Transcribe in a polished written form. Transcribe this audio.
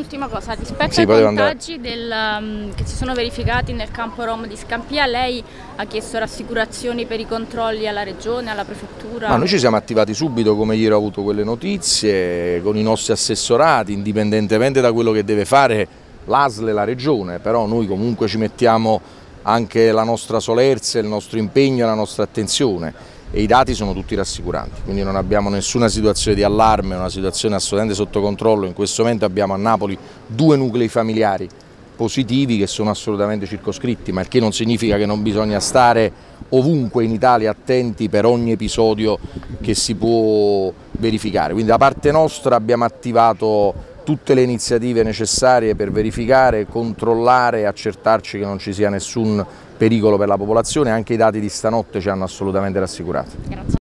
un'ultima cosa, rispetto ai contagi che si sono verificati nel campo Rom di Scampia, lei ha chiesto rassicurazioni per i controlli alla regione, alla prefettura? Ma noi ci siamo attivati subito, come ieri ho avuto quelle notizie, con i nostri assessorati, indipendentemente da quello che deve fare l'ASL e la regione, però noi comunque ci mettiamo anche la nostra solerzia, il nostro impegno e la nostra attenzione. E i dati sono tutti rassicuranti, quindi non abbiamo nessuna situazione di allarme, una situazione assolutamente sotto controllo. In questo momento abbiamo a Napoli 2 nuclei familiari positivi che sono assolutamente circoscritti, ma il che non significa che non bisogna stare ovunque in Italia attenti per ogni episodio che si può verificare. Quindi da parte nostra abbiamo attivato tutte le iniziative necessarie per verificare, controllare e accertarci che non ci sia nessun pericolo per la popolazione. Anche i dati di stanotte ci hanno assolutamente rassicurato. Grazie.